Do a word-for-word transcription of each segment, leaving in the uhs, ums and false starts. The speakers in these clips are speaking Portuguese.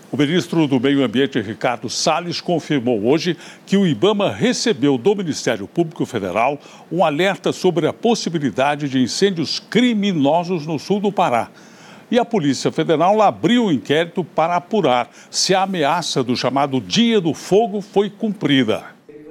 O ministro do Meio Ambiente, Ricardo Salles, confirmou hoje que o IBAMA recebeu do Ministério Público Federal um alerta sobre a possibilidade de incêndios criminosos no sul do Pará. E a Polícia Federal abriu um inquérito para apurar se a ameaça do chamado Dia do Fogo foi cumprida.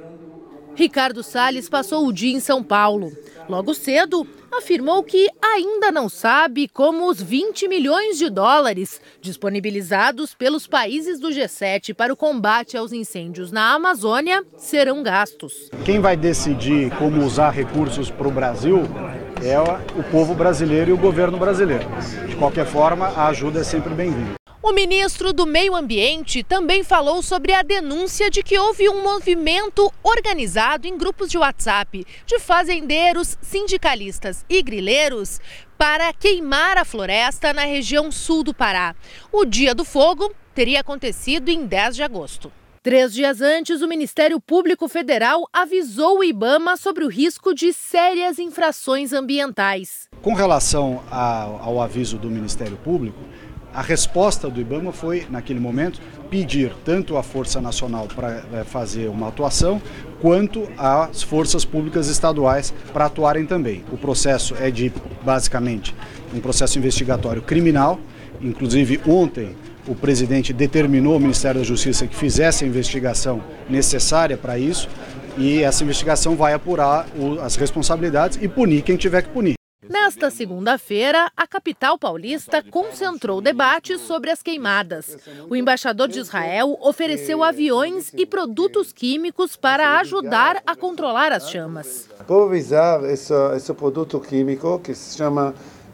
Ricardo Salles passou o dia em São Paulo. Logo cedo, afirmou que ainda não sabe como os vinte milhões de dólares disponibilizados pelos países do G sete para o combate aos incêndios na Amazônia serão gastos. Quem vai decidir como usar recursos para o Brasil é o povo brasileiro e o governo brasileiro. De qualquer forma, a ajuda é sempre bem-vinda. O ministro do Meio Ambiente também falou sobre a denúncia de que houve um movimento organizado em grupos de WhatsApp de fazendeiros, sindicalistas e grileiros para queimar a floresta na região sul do Pará. O Dia do Fogo teria acontecido em dez de agosto. Três dias antes, o Ministério Público Federal avisou o IBAMA sobre o risco de sérias infrações ambientais. Com relação ao, ao aviso do Ministério Público, a resposta do IBAMA foi, naquele momento, pedir tanto à Força Nacional para fazer uma atuação, quanto às forças públicas estaduais para atuarem também. O processo é de, basicamente, um processo investigatório criminal. Inclusive, ontem, o presidente determinou ao Ministério da Justiça que fizesse a investigação necessária para isso, e essa investigação vai apurar as responsabilidades e punir quem tiver que punir. Nesta segunda-feira, a capital paulista concentrou debates sobre as queimadas. O embaixador de Israel ofereceu aviões e produtos químicos para ajudar a controlar as chamas. Vou usar esse, esse produto químico que se chama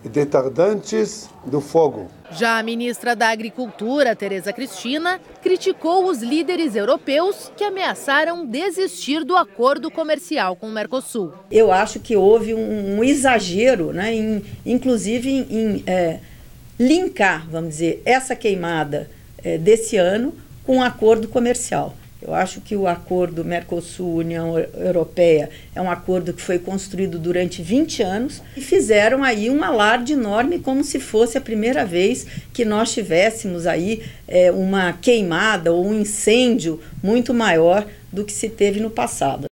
retardantes do fogo. Já a ministra da Agricultura, Tereza Cristina, criticou os líderes europeus que ameaçaram desistir do acordo comercial com o Mercosul. Eu acho que houve um, um exagero, né, em, inclusive em, em é, linkar, vamos dizer, essa queimada é, desse ano com um acordo comercial. Eu acho que o acordo Mercosul-União Europeia é um acordo que foi construído durante vinte anos e fizeram aí um alarde enorme, como se fosse a primeira vez que nós tivéssemos aí é, uma queimada ou um incêndio muito maior do que se teve no passado.